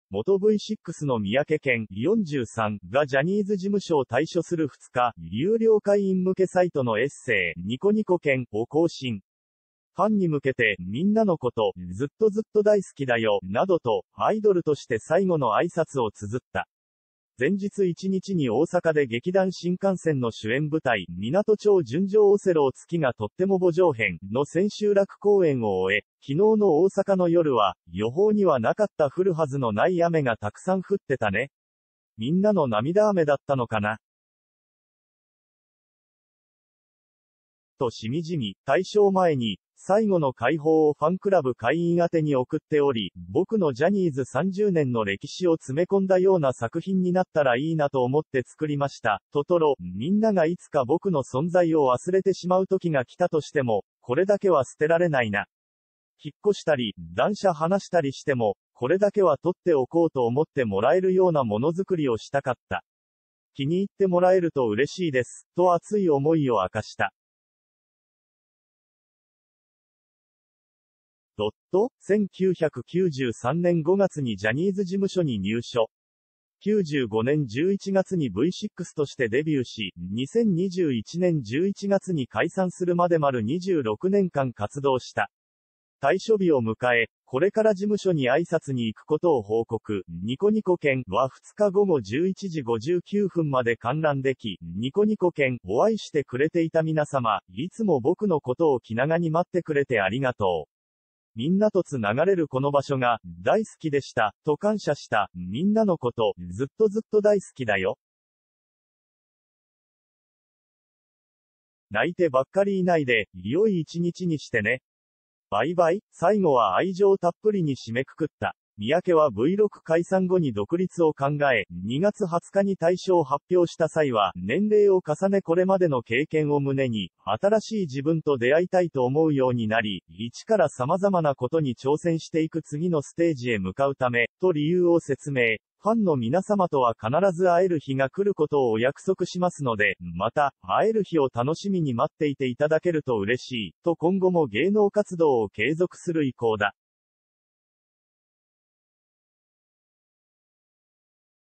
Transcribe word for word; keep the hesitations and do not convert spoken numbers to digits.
元 ブイシックス の三宅健よんじゅうさんがジャニーズ事務所を退所するふつか、有料会員向けサイトのエッセイ、ニコニコ健を更新。ファンに向けて、みんなのこと、ずっとずっと大好きだよ、などと、アイドルとして最後の挨拶を綴った。前日いちにちに大阪で劇団新幹線の主演舞台、港町純情オセロ月がとっても慕情編の千秋楽公演を終え、昨日の大阪の夜は、予報にはなかった降るはずのない雨がたくさん降ってたね。みんなの涙雨だったのかな。としみじみ、退所前に、最後の解放をファンクラブ会員宛てに送っており、僕のジャニーズさんじゅうねんの歴史を詰め込んだような作品になったらいいなと思って作りました。トトロ、みんながいつか僕の存在を忘れてしまう時が来たとしても、これだけは捨てられないな。引っ越したり、断捨離したりしても、これだけは取っておこうと思ってもらえるようなものづくりをしたかった。気に入ってもらえると嬉しいです、と熱い思いを明かした。ドット、せんきゅうひゃくきゅうじゅうさんねんごがつにジャニーズ事務所に入所。きゅうじゅうごねんじゅういちがつに ブイシックス としてデビューし、にせんにじゅういちねんじゅういちがつに解散するまで丸にじゅうろくねんかん活動した。退所日を迎え、これから事務所に挨拶に行くことを報告。ニコニコ券はふつかごごじゅういちじごじゅうきゅうふんまで観覧でき、ニコニコ券、お愛してくれていた皆様、いつも僕のことを気長に待ってくれてありがとう。みんなとつながれるこの場所が、大好きでした、と感謝した。みんなのこと、ずっとずっと大好きだよ。泣いてばっかりいないで、良い一日にしてね。バイバイ。最後は愛情たっぷりに締めくくった。三宅は ブイろく 解散後に独立を考え、にがつはつかに退所を発表した際は、年齢を重ねこれまでの経験を胸に、新しい自分と出会いたいと思うようになり、一から様々なことに挑戦していく次のステージへ向かうため、と理由を説明。ファンの皆様とは必ず会える日が来ることをお約束しますので、また、会える日を楽しみに待っていていただけると嬉しい、と今後も芸能活動を継続する意向だ。